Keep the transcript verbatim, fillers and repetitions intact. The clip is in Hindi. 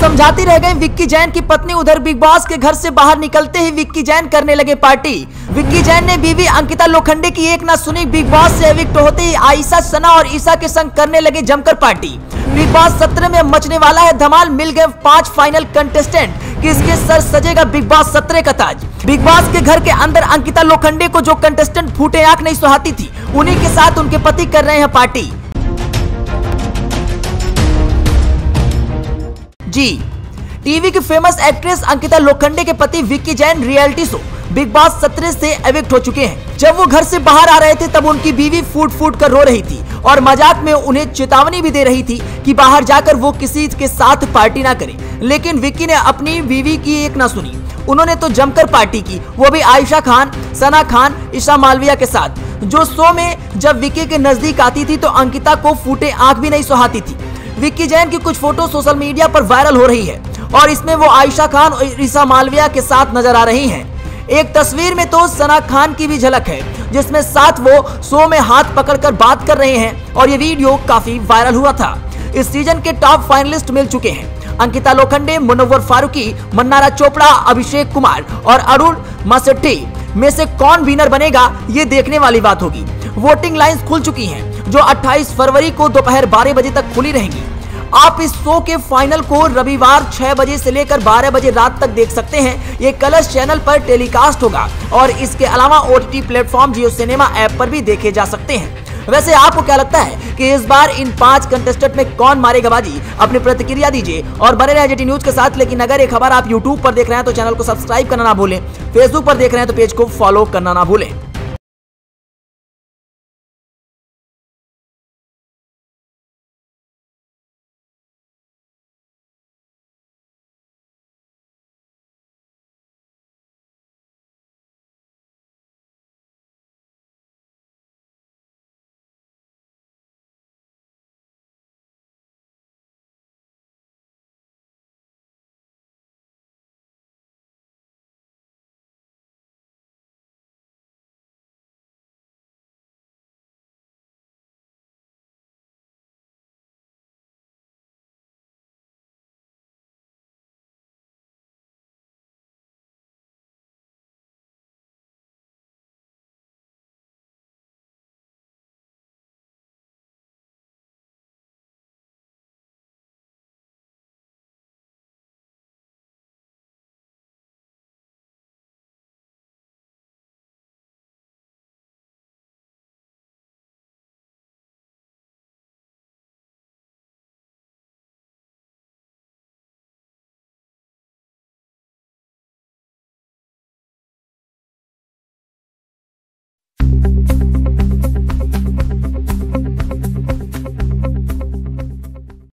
समझाती रह गई विक्की जैन की पत्नी। उधर बिग बॉस के घर से बाहर निकलते ही विक्की जैन करने लगे पार्टी। विक्की जैन ने बीवी अंकिता लोखंडे की एक ना सुनी। बिग बॉस से एविक्ट होते ही आयशा, सना और ईशा के संग करने लगे जमकर पार्टी। बिग बॉस सत्रह में मचने वाला है धमाल। मिल गए पांच फाइनल कंटेस्टेंट, किसके सर सजेगा बिग बॉस सत्रह का ताज। बिग बॉस के घर के अंदर अंकिता लोखंडे को जो कंटेस्टेंट फूटे आंख नहीं सुहाती थी, उन्हीं के साथ उनके पति कर रहे हैं पार्टी। जी, टीवी की फेमस एक्ट्रेस अंकिता लोखंडे के पति Vicky Jain reality show Bigg Boss सत्रह से एविक्ट हो चुके हैं। जब वो घर से बाहर आ रहे थे तब उनकी बीवी फूट फूट कर रो रही थी और मजाक में उन्हें चेतावनी भी दे रही थी कि बाहर जाकर वो किसी के साथ पार्टी ना करें। लेकिन विक्की ने अपनी बीवी की एक ना सुनी। उन्होंने तो जमकर पार्टी की, वो भी आयशा खान, सना खान, ईशा मालविया के साथ। जो शो में जब विक्की के नजदीक आती थी तो अंकिता को फूटे आंख भी नहीं सुहाती थी। विक्की जैन की कुछ फोटो सोशल मीडिया पर वायरल हो रही है और इसमें वो आयशा खान और ईशा मालविया के साथ नजर आ रही हैं। एक तस्वीर में तो सना खान की भी झलक है, जिसमें साथ वो शो में हाथ पकड़कर बात कर रहे हैं और ये वीडियो काफी वायरल हुआ था। इस सीजन के टॉप फाइनलिस्ट मिल चुके हैं। अंकिता लोखंडे, मुनव्वर फारूकी, मन्नारा चोपड़ा, अभिषेक कुमार और अरुण मसेट्टी में से कौन विनर बनेगा, ये देखने वाली बात होगी। वोटिंग लाइंस खुल चुकी हैं, जो अट्ठाईस फरवरी को दोपहर बारह बजे तक खुली रहेंगी। आप इस शो के फाइनल को रविवार छह बजे से लेकर बारह बजे रात तक देख सकते हैं। ये कलर्स चैनल पर टेलीकास्ट होगा और इसके अलावा OTT platform Jio cinema app पर भी देखे जा सकते हैं। वैसे आपको क्या लगता है कि इस बार इन पांच कंटेस्टेंट में कौन मारेगा बाजी? अपनी प्रतिक्रिया दीजिए और बने रहे जेटी न्यूज के साथ। लेकिन अगर ये खबर आप यूट्यूब पर देख रहे हैं तो चैनल को सब्सक्राइब करना ना भूलें, फेसबुक पर देख रहे हैं तो पेज को फॉलो करना ना भूलें।